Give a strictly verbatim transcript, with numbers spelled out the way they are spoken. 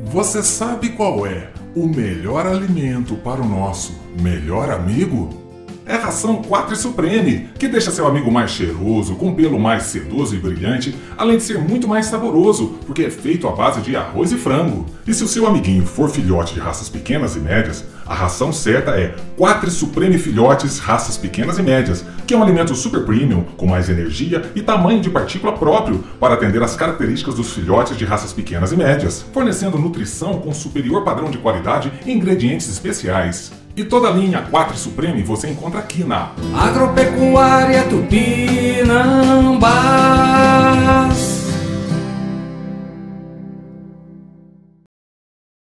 Você sabe qual é o melhor alimento para o nosso melhor amigo? É a ração Quatro Supreme, que deixa seu amigo mais cheiroso, com pelo mais sedoso e brilhante, além de ser muito mais saboroso, porque é feito à base de arroz e frango. E se o seu amiguinho for filhote de raças pequenas e médias, a ração certa é Quatro Supreme Filhotes Raças Pequenas e Médias, que é um alimento super premium, com mais energia e tamanho de partícula próprio, para atender às características dos filhotes de raças pequenas e médias, fornecendo nutrição com superior padrão de qualidade e ingredientes especiais. E toda a linha Quatro Supreme você encontra aqui na Agropecuária Tupinambá.